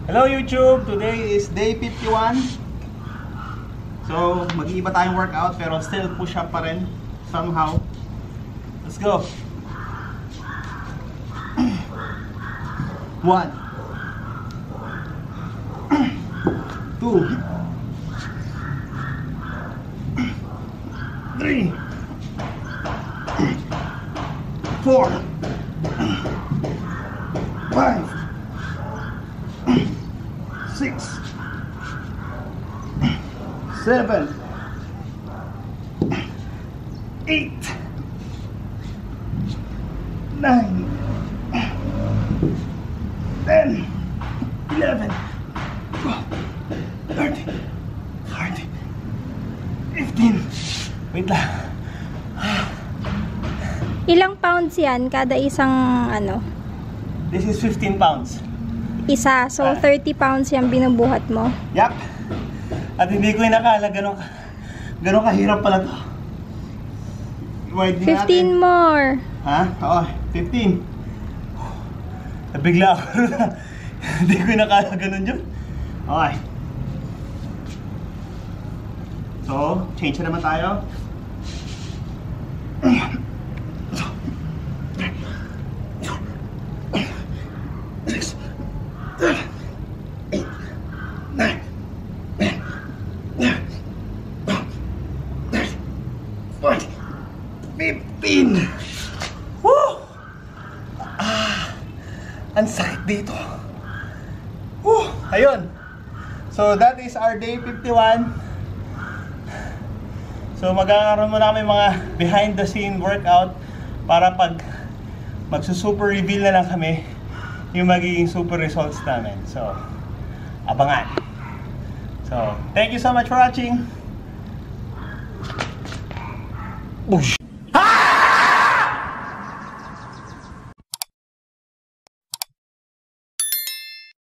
Hello YouTube! Today is day 51. So, mag-iiba tayong workout pero still push up pa rin somehow. Let's go! 1 2 3 4 5 6 7 8 9 10 11 12 13 14 15. Wait lang. Ilang pounds yan kada isang ano? This is 15 pounds. Isa. So, 30 pounds yan binubuhat mo. Yup. At hindi ko inakala ganun kahirap pala to. Widen 15 natin. more. Ha? Oo, 15. Nabigla ako. Hindi ko inakala ganun yun. Okay. So, change na naman tayo. Woo! Ang sakit dito. Woo! Ayun. So that is our day 51. So magkakaroon muna kami mga behind the scene workout para pag magsusuper reveal na lang kami yung magiging super results namin. So abangan. So thank you so much for watching. Whoosh.